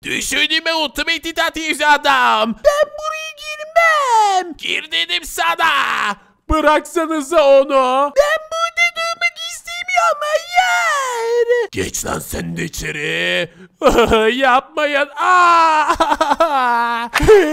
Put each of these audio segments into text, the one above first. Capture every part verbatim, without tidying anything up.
Düşündüğüme Ultimate Titanium adam. Ben buraya girmem. Gir dedim sana. Bıraksanıza onu. Ben burada durmak istemiyorum. Hayır. Geç lan sen de içeri. Yapmayın. Aa!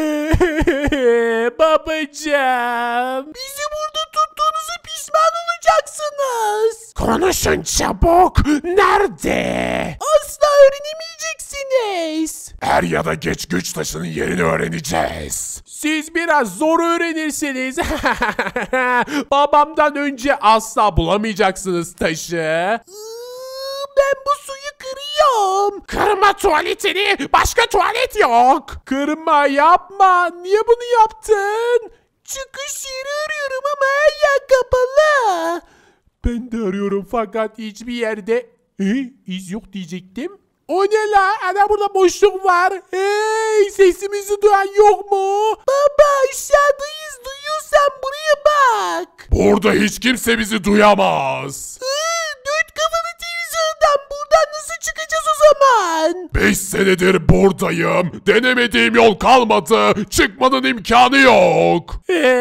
Babacığım. Bizi burada tuttuğunuza pişman olacaksınız. Konuşun çabuk. Nerede? Asla öğrenemeyeceksiniz. Er ya da geç güç taşının yerini öğreneceğiz. Siz biraz zor öğrenirsiniz. Babamdan önce asla bulamayacaksınız taşı. Iıı, Ben bu suyu kırıyorum. Kırma tuvaletini. Başka tuvalet yok. Kırma, yapma. Niye bunu yaptın? Çıkış yeri arıyorum ama her yer kapalı. Ben de arıyorum fakat hiçbir yerde e, iz yok diyecektim. O ne la? Ana burada boşluk var. Hey, sesimizi duyan yok mu? Baba aşağıdayız, duyuyorsan buraya bak. Burada hiç kimse bizi duyamaz. Iıı, dört kafalı televizyondan buradan nasıl çıkacağız o zaman? Beş senedir buradayım. Denemediğim yol kalmadı. Çıkmanın imkanı yok.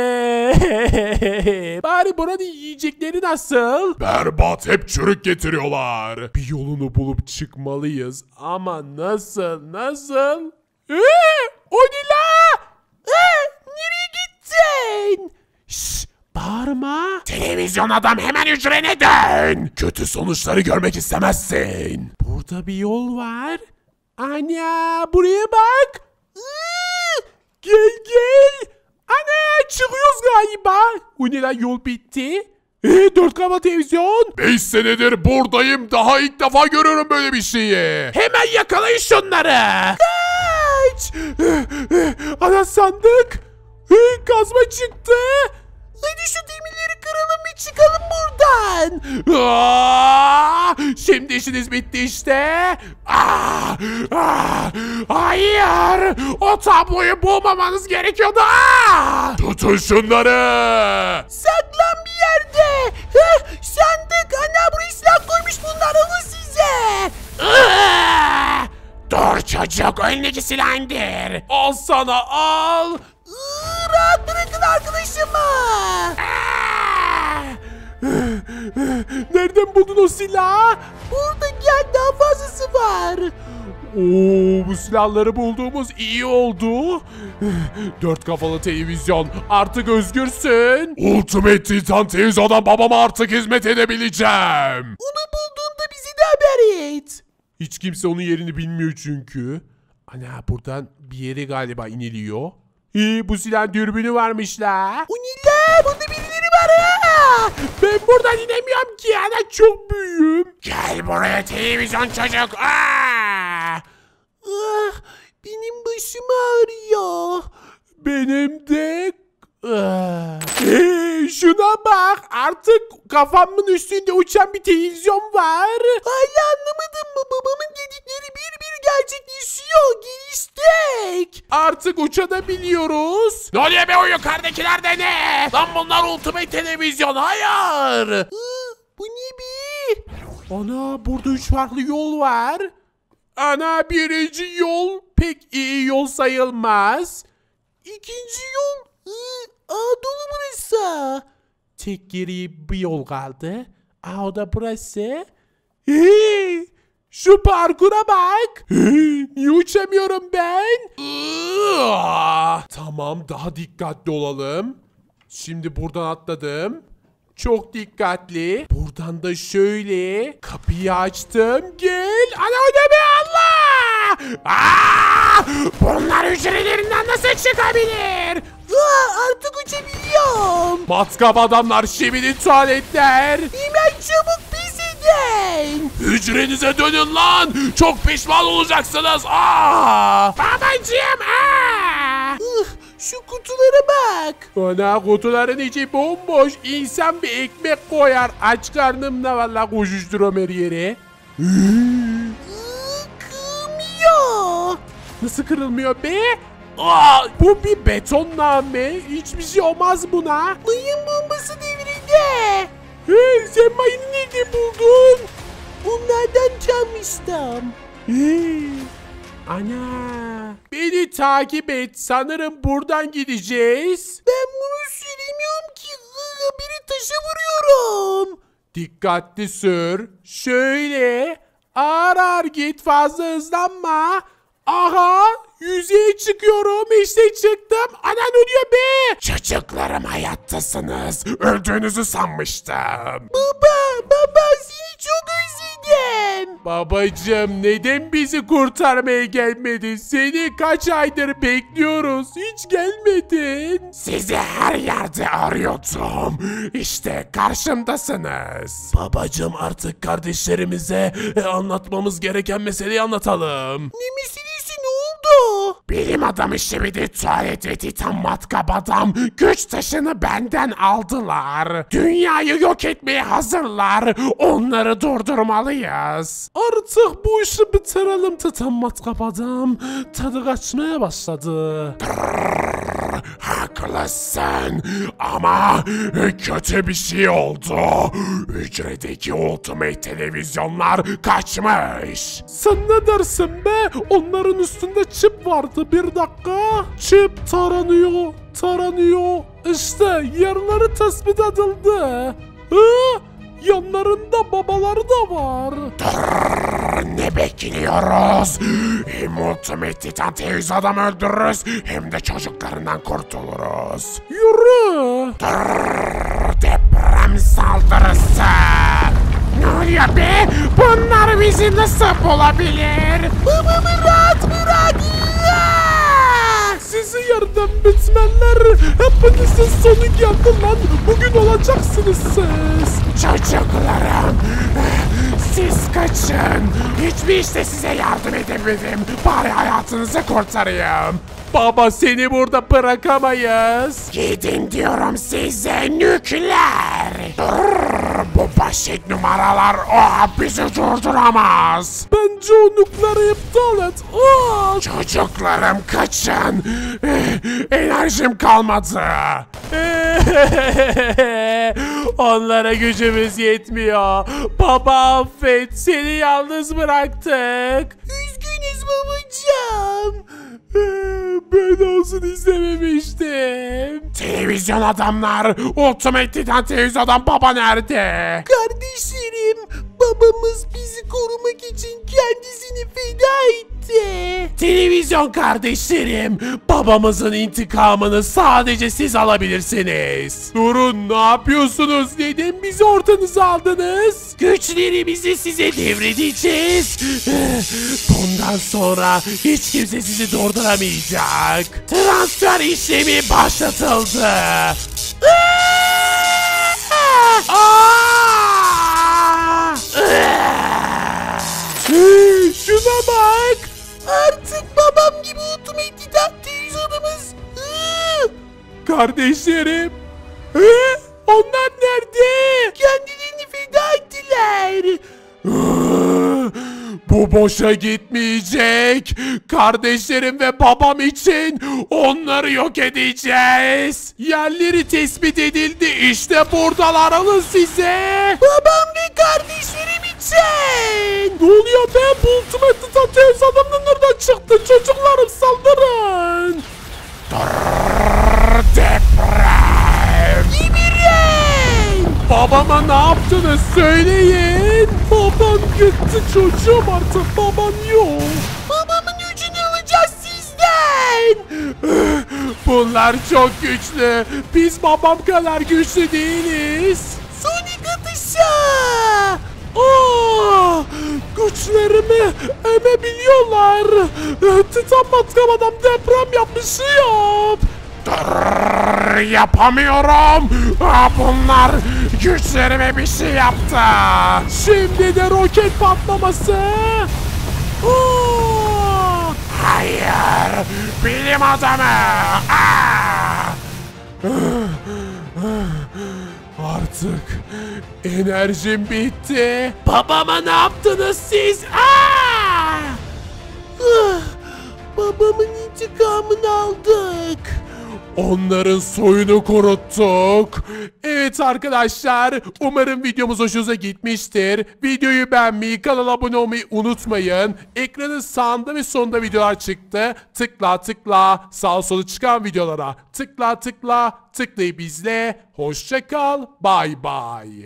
Bari buranın yiyecekleri nasıl? Berbat, hep çürük getiriyorlar. Bir yolunu bulup çıkmalıyız. Ama nasıl? Nasıl? Ee, o ne la? Ee, nereye gittin? Şşş, bağırma. Televizyon adam, hemen hücrene dön. Kötü sonuçları görmek istemezsin. Burada bir yol var. Ana, buraya bak. Iı, gel gel. Ana, çıkıyoruz galiba. O ne lan, yol bitti. Ee, dört kamera televizyon. Beş senedir buradayım. Daha ilk defa görüyorum böyle bir şeyi. Hemen yakalayın şunları. Kaç. Ana, sandık. Ee, kazma çıktı. Hadi şu demirleri kıralım ve çıkalım buradan. Aa, şimdi işiniz bitti işte. Aa, aa, hayır. O tabloyu bulmamanız gerekiyordu. Aa! Tutun şunları. Saklan bir yerde. Heh, sandık. Ana buraya silah koymuş bunlar. Alın size. Aa! Dur çocuk, önündeki silah indir. Al sana, al. Iıı, rahat bırakın arkadaşımı. Nereden buldun o silahı? Burada gel, daha fazlası var. Oo, bu silahları bulduğumuz iyi oldu. Dört kafalı televizyon, artık özgürsün. Ultimate Titan televizyondan babama artık hizmet edebileceğim. Onu bulduğunda bizi de haber et. Hiç kimse onun yerini bilmiyor çünkü. Ana, buradan bir yere galiba iniliyor. İyi, bu silahın dürbünü varmış la. O ne la? Bunda birileri var ha. Ben buradan inemiyorum ki, ana çok büyüğüm. Gel buraya televizyon çocuk. Aa! Ah, benim başım ağrıyor. Benim de... Ah. Hey, şuna bak, artık kafamın üstünde uçan bir televizyon var. Hala anlamadın mı? Babamın dedikleri bir bir gerçekleşiyor. Geliştik. Artık uçabiliyoruz. Ne oluyor be, o yukarıdakiler de ne? Lan bunlar Ultimate televizyon, hayır. Iı, bu ne be? Ana, burada üç farklı yol var. Ana, birinci yol pek iyi yol sayılmaz. İkinci yol. Iı, aa, dolu burası. Tek geri bir yol kaldı. Aa, o da burası. Hey, şu parkura bak. Hey, niye uçamıyorum ben? Iıı, tamam, daha dikkatli olalım. Şimdi buradan atladım. Çok dikkatli. Buradan da şöyle kapıyı açtım. Gel. Ana, o ne be, Allah! Aa! Bunlar hücrelerinden nasıl çıkabilir? Aa, artık uçabiliyorum. Matkap adamlar, şimdi tuvaletler. Hemen çabuk pes edin. Hücrenize dönün lan. Çok pişman olacaksınız. Aa! Babacığım. Aa! Ih, şu kutulara bak. Ana, kutuların içi bomboş. İnsan bir ekmek koyar. Aç karnımda valla koşuşturuyorum her yere. Iı, kırmıyor. Nasıl kırılmıyor be? Aa, bu bir betonname. Hiçbir şey olmaz buna. Mayın bombası devrildi. Hey, sen mayını nerede buldun? Bunlardan çalmıştım. Hey, Ana. Beni takip et. Sanırım buradan gideceğiz. Ben bunu süremiyorum ki. Biri taşa vuruyorum. Dikkatli sür. Şöyle. Ağır ağır git. Fazla hızlanma. Aha. Yüzeye çıkıyorum. İşte çıktım. Ana ne oluyor be? Çocuklarım hayattasınız. Öldüğünüzü sanmıştım. Baba, baba seni çok özledim. Babacım neden bizi kurtarmaya gelmedin? Seni kaç aydır bekliyoruz. Hiç gelmedin. Sizi her yerde arıyordum. İşte karşımdasınız. Babacım artık kardeşlerimize e, anlatmamız gereken meseleyi anlatalım. Ne meselesi, ne oldu? Bilim adamı şimdi tuvalet ve titan matkap adam güç taşını benden aldılar. Dünyayı yok etmeye hazırlar. Onları durdurmalıyız. Artık bu işi bitirelim Titan matkap adam. Tadı kaçmaya başladı. Haklısın ama kötü bir şey oldu. Hücredeki Ultimate televizyonlar kaçmış. Sen ne dersin be? Onların üstünde çip vardı, bir dakika. Çip taranıyor, taranıyor. İşte yerleri tespit edildi. Hı? Yanlarında babaları da var. Durr, ne bekliyoruz? Hem Ultimate Titan teyze adam öldürürüz hem de çocuklarından kurtuluruz. Yürü. Durr, deprem saldırısı. Ne oluyor be? Bunlar bizi nasıl bulabilir? Babamı rahat bırak. Sizi yerden bitmenler. Hepinizin sonu geldi lan. Bugün olacaksınız siz. Çocuklarım, siz kaçın. Hiçbir işte size yardım edemedim. Bari hayatınızı kurtarayım. Baba seni burada bırakamayız. Gidin diyorum size, nükleer. Durr, bu basit numaralar o bizi durduramaz. Bence o nükleeri iptal et. Aa! Çocuklarım kaçın. Enerjim kalmadı. Onlara gücümüz yetmiyor. Baba affet, seni yalnız bıraktık. Üzgünüz babacığım. Ben olsun istememiştim. Televizyon adamlar, Ultimate Titan televizyon adam baba nerede? Kardeşlerim, babamız bizi korumak için kendisini feda etti. Televizyon kardeşlerim, babamızın intikamını sadece siz alabilirsiniz. Durun, ne yapıyorsunuz? Neden bizi ortanıza aldınız? Güçlerimizi size devredeceğiz. Bundan sonra hiç kimse sizi durduramayacak. Transfer işlemi başlatıldı. Şuna bak. Artık babam gibi Ultimate Titan televizyonumuz. Kardeşlerim. Hı? Onlar nerede? Kendilerini feda ettiler. Bu boşa gitmeyecek. Kardeşlerim ve babam için onları yok edeceğiz. Yerleri tespit edildi. İşte buradalar, alın size. Babam ve kardeşlerim için. Ne oluyor be? Bu Ultimate Titan teyze adamın nereden çıktı? Çocuklarım saldırın. Durr, deprem. Gibirin. Babama ne yaptınız söyleyin. Baban gitti çocuğum, artık baban yok. Babamın gücünü alacağız sizden. Bunlar çok güçlü. Biz babam kadar güçlü değiliz. Sonic atışı. Aa, güçlerimi emebiliyorlar. Titan matkap adam deprem yapmış, yap. Durr, yapamıyorum. Aa, bunlar güçlerime bir şey yaptı. Şimdi de roket patlaması. Aa, Hayır, bilim adamı. Aa! artık enerjim bitti. Babama ne yaptınız siz? Aa! Ah, babamın intikamını aldık. Onların soyunu kuruttuk. Evet arkadaşlar, umarım videomuz hoşunuza gitmiştir. Videoyu beğenmeyi, kanala abone olmayı unutmayın. Ekranın sağında ve sonunda videolar çıktı. Tıkla tıkla sağ sola çıkan videolara tıkla tıkla tıklayıp izle. Hoşça kal, bay bay.